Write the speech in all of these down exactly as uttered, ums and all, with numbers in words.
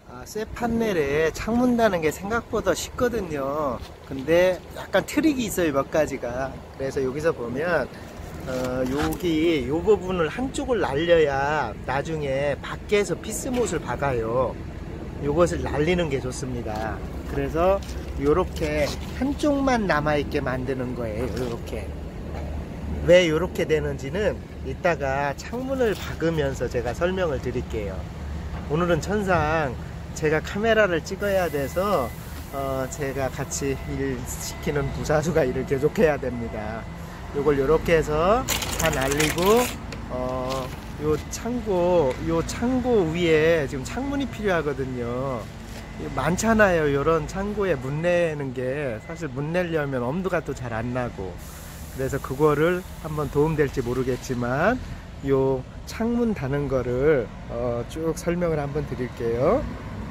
아, 쇠 판넬에 창문 다는 게 생각보다 쉽거든요. 근데 약간 트릭이 있어요, 몇 가지가. 그래서 여기서 보면 어, 여기 요 부분을 한쪽을 날려야 나중에 밖에서 피스못을 박아요. 요것을 날리는 게 좋습니다. 그래서 요렇게 한쪽만 남아있게 만드는 거예요. 요렇게. 왜 요렇게 되는지는 이따가 창문을 박으면서 제가 설명을 드릴게요. 오늘은 천상 제가 카메라를 찍어야 돼서 어 제가 같이 일 시키는 부사수가 일을 계속해야 됩니다. 요걸 요렇게 해서 다 날리고 어 요 창고 요 창고 위에 지금 창문이 필요하거든요. 많잖아요. 요런 창고에 문 내는 게 사실 문 내려면 엄두가 또 잘 안 나고, 그래서 그거를 한번 도움될지 모르겠지만 요 창문 다는 거를 어 쭉 설명을 한번 드릴게요.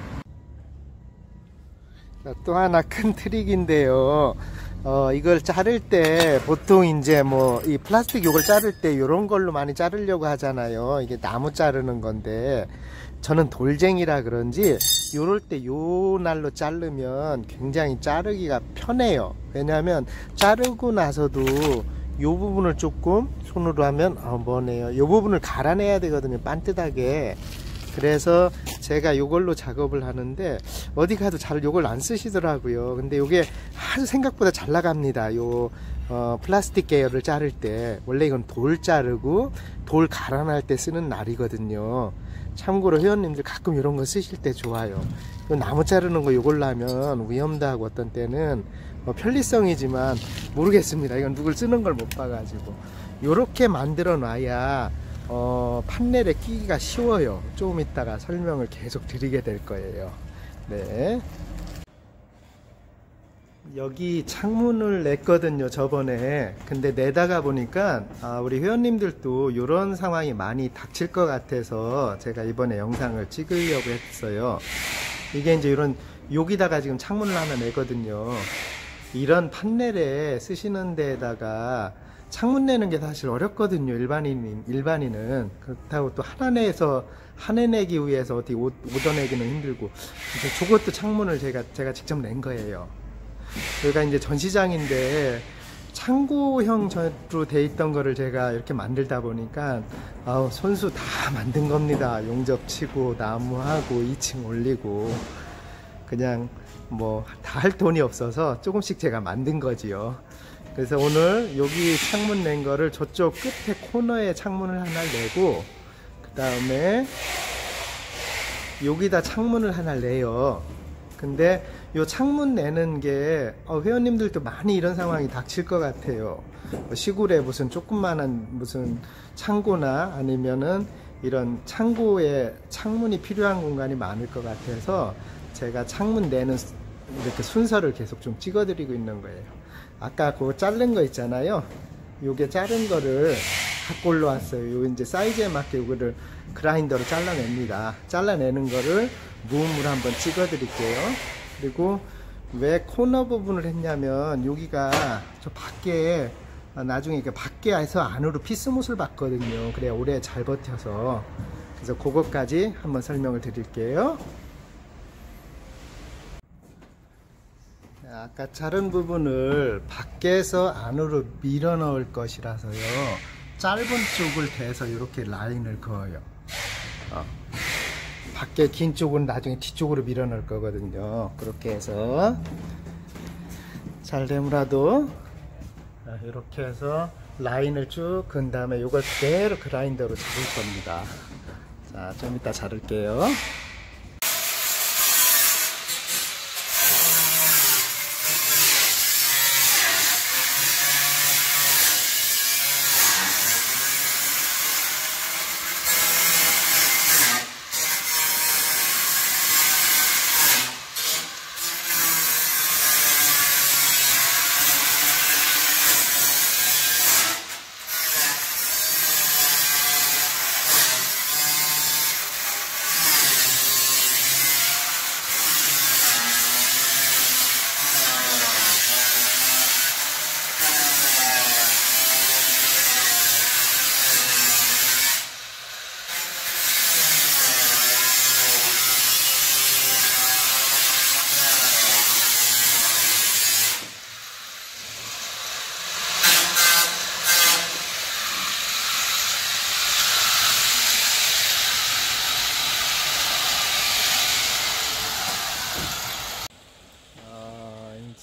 자, 또 하나 큰 트릭인데요. 어 이걸 자를 때 보통 이제 뭐 이 플라스틱 요걸 자를 때 요런 걸로 많이 자르려고 하잖아요. 이게 나무 자르는 건데 저는 돌쟁이라 그런지 요럴 때 요 날로 자르면 굉장히 자르기가 편해요. 왜냐하면 자르고 나서도 요 부분을 조금 손으로 하면 어 뭐네요. 요 부분을 갈아내야 되거든요, 반듯하게. 그래서 제가 요걸로 작업을 하는데 어디 가도 잘 요걸 안 쓰시더라고요. 근데 요게 아주 생각보다 잘 나갑니다. 요 어, 플라스틱 계열을 자를 때. 원래 이건 돌 자르고 돌 갈아낼 때 쓰는 날이거든요. 참고로 회원님들 가끔 이런 거 쓰실 때 좋아요. 요 나무 자르는 거 요걸로 하면 위험도 하고 어떤 때는 뭐 편리성이지만 모르겠습니다. 이건 누굴 쓰는 걸 못 봐가지고 요렇게 만들어 놔야 어, 판넬에 끼기가 쉬워요. 조금 있다가 설명을 계속 드리게 될 거예요. 네. 여기 창문을 냈거든요, 저번에. 근데 내다가 보니까 아, 우리 회원님들도 이런 상황이 많이 닥칠 것 같아서 제가 이번에 영상을 찍으려고 했어요. 이게 이제 이런 여기다가 지금 창문을 하나 내거든요. 이런 판넬에 쓰시는 데다가 창문 내는 게 사실 어렵거든요. 일반인, 일반인은. 그렇다고 또 하나 내서, 하나 내기 위해서 어디 옷, 얻어내기는 힘들고. 그래서 저것도 창문을 제가, 제가 직접 낸 거예요. 여기가 이제 전시장인데, 창고형으로 돼 있던 거를 제가 이렇게 만들다 보니까, 아우, 손수 다 만든 겁니다. 용접 치고, 나무하고, 이 층 올리고. 그냥 뭐, 다 할 돈이 없어서 조금씩 제가 만든 거지요. 그래서 오늘 여기 창문 낸 거를 저쪽 끝에 코너에 창문을 하나 내고, 그 다음에 여기다 창문을 하나 내요. 근데 요 창문 내는 게 어, 회원님들도 많이 이런 상황이 닥칠 것 같아요. 뭐 시골에 무슨 조그만한 무슨 창고나 아니면은 이런 창고에 창문이 필요한 공간이 많을 것 같아서 제가 창문 내는 이렇게 순서를 계속 좀 찍어 드리고 있는 거예요. 아까 그거 자른 거 있잖아요. 요게 자른 거를 갖고 올라왔어요. 요 이제 사이즈에 맞게 요거를 그라인더로 잘라냅니다. 잘라내는 거를 무음으로 한번 찍어 드릴게요. 그리고 왜 코너 부분을 했냐면 여기가 저 밖에 나중에 이렇게 밖에 해서 안으로 피스못을 받거든요. 그래야 오래 잘 버텨서. 그래서 그것까지 한번 설명을 드릴게요. 아까 자른 부분을 밖에서 안으로 밀어 넣을 것이라서요, 짧은 쪽을 대서 이렇게 라인을 그어요. 어. 밖에 긴 쪽은 나중에 뒤쪽으로 밀어 넣을 거거든요. 그렇게 해서 잘 되므라도 이렇게 해서 라인을 쭉 그은 다음에 이걸 그대로 그라인더로 자를 겁니다. 자, 좀 이따 자를게요.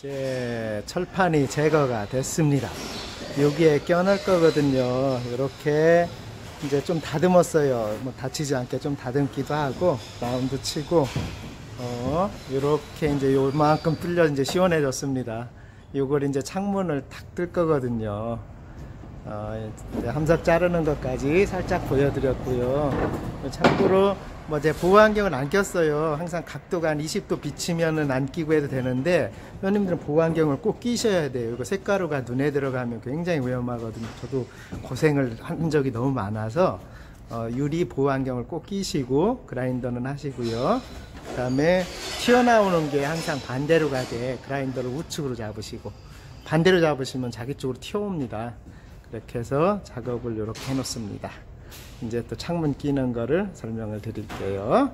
이제 철판이 제거가 됐습니다. 여기에 껴넣을 거거든요. 이렇게 이제 좀 다듬었어요. 뭐 다치지 않게 좀 다듬기도 하고 라운드 치고 어 이렇게 이제 요만큼 뚫려 이제 시원해졌습니다. 요걸 이제 창문을 탁 뜰 거거든요. 어, 이제 함석 자르는 것까지 살짝 보여드렸고요. 참고로 뭐 제 보호안경을 안 꼈어요. 항상 각도가 한 이십 도 비치면은 안 끼고 해도 되는데 형님들은 보호안경을 꼭 끼셔야 돼요. 이거 색가루가 눈에 들어가면 굉장히 위험하거든요. 저도 고생을 한 적이 너무 많아서 어, 유리 보호안경을 꼭 끼시고 그라인더는 하시고요. 그 다음에 튀어나오는 게 항상 반대로 가게 그라인더를 우측으로 잡으시고 반대로 잡으시면 자기 쪽으로 튀어옵니다. 이렇게 해서 작업을 이렇게 해 놓습니다. 이제 또 창문 끼는 거를 설명을 드릴게요.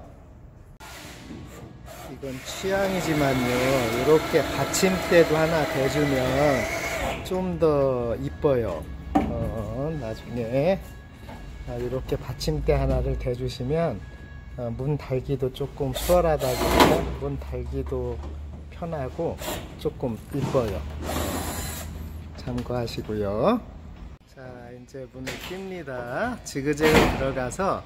이건 취향이지만요, 이렇게 받침대도 하나 대주면 좀 더 이뻐요. 어, 나중에 이렇게 받침대 하나를 대주시면 어, 문 달기도 조금 수월하다기보다 문 달기도 편하고 조금 이뻐요. 참고하시고요. 자, 이제 문을 낍니다. 지그재그 들어가서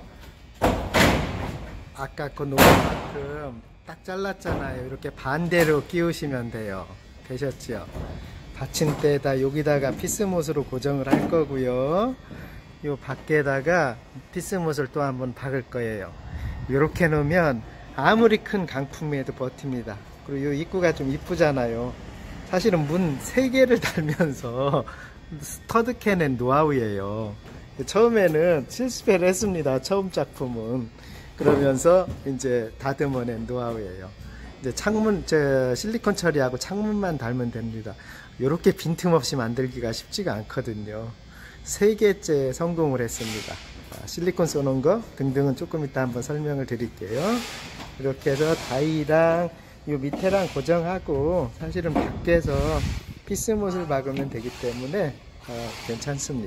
아까 그 노란만큼 딱 잘랐잖아요. 이렇게 반대로 끼우시면 돼요. 되셨죠? 받침대에다 여기다가 피스못으로 고정을 할 거고요. 요 밖에다가 피스못을 또 한번 박을 거예요. 이렇게 놓으면 아무리 큰 강풍에도 버팁니다. 그리고 이 입구가 좀 이쁘잖아요. 사실은 문 세 개를 달면서 스터드캔의 노하우예요. 처음에는 실습을 했습니다. 처음 작품은. 그러면서 이제 다듬어낸 노하우예요. 이제 창문, 저 실리콘 처리하고 창문만 달면 됩니다. 이렇게 빈틈없이 만들기가 쉽지가 않거든요. 세 개째 성공을 했습니다. 실리콘 쏘는 거 등등은 조금 이따 한번 설명을 드릴게요. 이렇게 해서 다이랑 이 밑에랑 고정하고 사실은 밖에서 피스못을 박으면 되기 때문에 어, 괜찮습니다.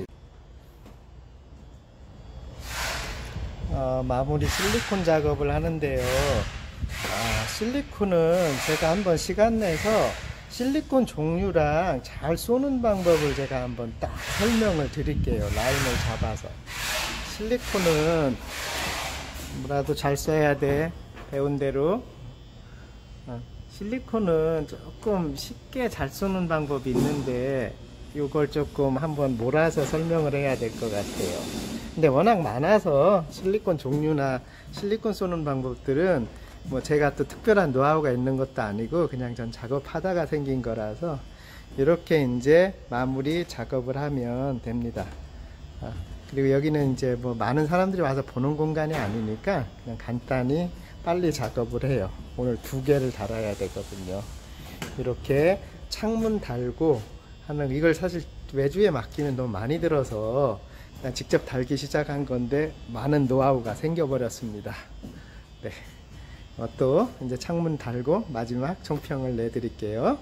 어, 마무리 실리콘 작업을 하는데요. 아, 실리콘은 제가 한번 시간 내서 실리콘 종류랑 잘 쏘는 방법을 제가 한번 딱 설명을 드릴게요. 라인을 잡아서. 실리콘은 뭐라도 잘 써야 돼. 배운 대로. 어, 실리콘은 조금 쉽게 잘 쏘는 방법이 있는데 이걸 조금 한번 몰아서 설명을 해야 될 것 같아요. 근데 워낙 많아서 실리콘 종류나 실리콘 쏘는 방법들은 뭐 제가 또 특별한 노하우가 있는 것도 아니고 그냥 전 작업하다가 생긴 거라서 이렇게 이제 마무리 작업을 하면 됩니다. 아, 그리고 여기는 이제 뭐 많은 사람들이 와서 보는 공간이 아니니까 그냥 간단히 빨리 작업을 해요. 오늘 두 개를 달아야 되거든요. 이렇게 창문 달고 하는, 이걸 사실 외주에 맡기면 너무 많이 들어서 그냥 직접 달기 시작한 건데 많은 노하우가 생겨버렸습니다. 네. 어, 또 이제 창문 달고 마지막 총평을 내드릴게요.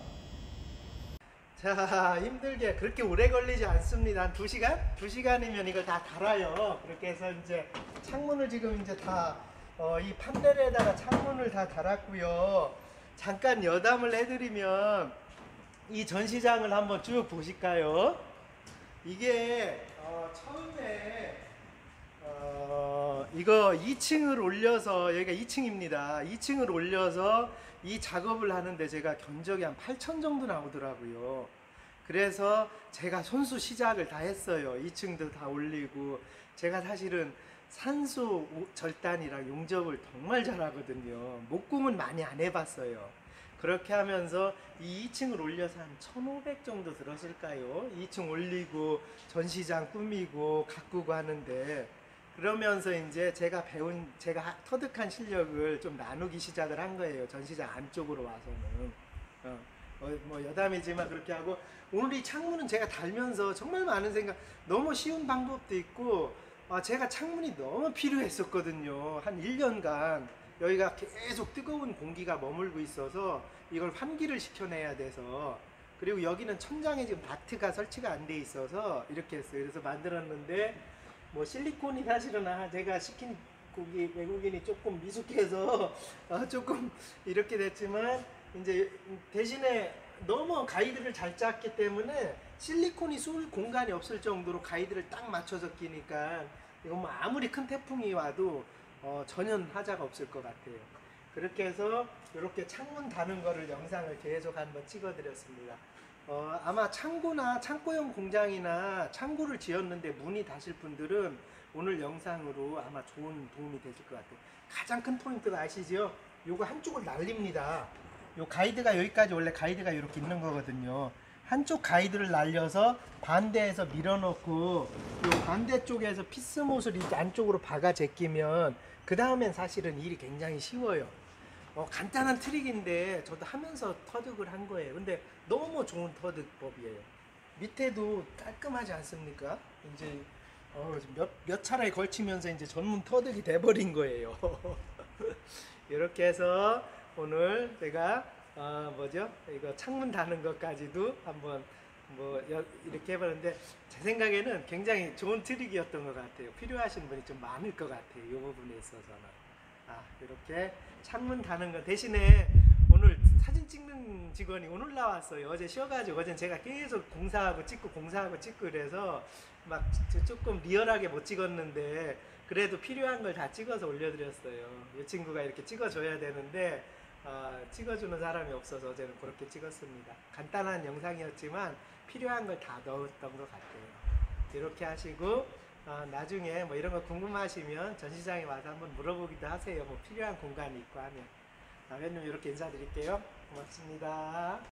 자, 힘들게 그렇게 오래 걸리지 않습니다. 한 두 시간? 두 시간이면 이걸 다 달아요. 그렇게 해서 이제 창문을 지금 이제 다 어, 이 판넬에다가 창문을 다 달았고요. 잠깐 여담을 해드리면 이 전시장을 한번 쭉 보실까요? 이게 어, 처음에 어, 이거 이 층을 올려서, 여기가 이 층입니다. 이 층을 올려서 이 작업을 하는데 제가 견적이 한 팔천 정도 나오더라고요. 그래서 제가 손수 시작을 다 했어요. 이 층도 다 올리고. 제가 사실은 산수 절단이랑 용접을 정말 잘하거든요. 목공은 많이 안 해봤어요. 그렇게 하면서 이 이 층을 올려서 한 천오백 정도 들었을까요? 이 층 올리고 전시장 꾸미고 가꾸고 하는데, 그러면서 이제 제가 배운, 제가 터득한 실력을 좀 나누기 시작을 한 거예요. 전시장 안쪽으로 와서는. 어, 어, 뭐 여담이지만 그렇게 하고, 오늘 이 창문은 제가 달면서 정말 많은 생각, 너무 쉬운 방법도 있고, 아, 제가 창문이 너무 필요했었거든요. 한 일 년간 여기가 계속 뜨거운 공기가 머물고 있어서 이걸 환기를 시켜내야 돼서, 그리고 여기는 천장에 지금 바트가 설치가 안 돼 있어서 이렇게 했어요. 그래서 만들었는데, 뭐 실리콘이 사실은 아, 제가 시킨 고기 외국인이 조금 미숙해서 아, 조금 이렇게 됐지만, 이제 대신에 너무 가이드를 잘 짰기 때문에 실리콘이 쏠 공간이 없을 정도로 가이드를 딱 맞춰서 끼니까 이건 뭐 아무리 큰 태풍이 와도 어, 전혀 하자가 없을 것 같아요. 그렇게 해서 이렇게 창문 다는 거를 영상을 계속 한번 찍어 드렸습니다. 어, 아마 창고나 창고형 공장이나 창고를 지었는데 문이 닫힐 분들은 오늘 영상으로 아마 좋은 도움이 되실 것 같아요. 가장 큰 포인트가 아시죠? 요거 한쪽을 날립니다. 요 가이드가 여기까지 원래 가이드가 이렇게 있는 거거든요. 한쪽 가이드를 날려서 반대에서 밀어넣고 요 반대쪽에서 피스못을 이 안쪽으로 박아 제끼면 그 다음엔 사실은 일이 굉장히 쉬워요. 어, 간단한 트릭인데 저도 하면서 터득을 한 거예요. 근데 너무 좋은 터득법이에요. 밑에도 깔끔하지 않습니까? 이제 어, 몇, 몇 차례 걸치면서 이제 전문 터득이 돼버린 거예요. 이렇게 해서 오늘 제가 어, 뭐죠? 이거 창문 다는 것까지도 한번 뭐 여, 이렇게 해봤는데 제 생각에는 굉장히 좋은 트릭이었던 것 같아요. 필요하신 분이 좀 많을 것 같아요. 이 부분에 있어서는. 아, 이렇게 창문 다는 거 대신에 오늘 사진 찍는 직원이 오늘 나왔어요. 어제 쉬어가지고 어제는 제가 계속 공사하고 찍고 공사하고 찍고 그래서 막 조금 리얼하게 못 찍었는데 그래도 필요한 걸 다 찍어서 올려드렸어요. 이 친구가 이렇게 찍어줘야 되는데 어, 찍어주는 사람이 없어서 어제는 그렇게 찍었습니다. 간단한 영상이었지만 필요한 걸 다 넣었던 것 같아요. 이렇게 하시고 어, 나중에 뭐 이런 거 궁금하시면 전시장에 와서 한번 물어보기도 하세요. 뭐 필요한 공간이 있고 하면. 아, 회원님 이렇게 인사드릴게요. 고맙습니다.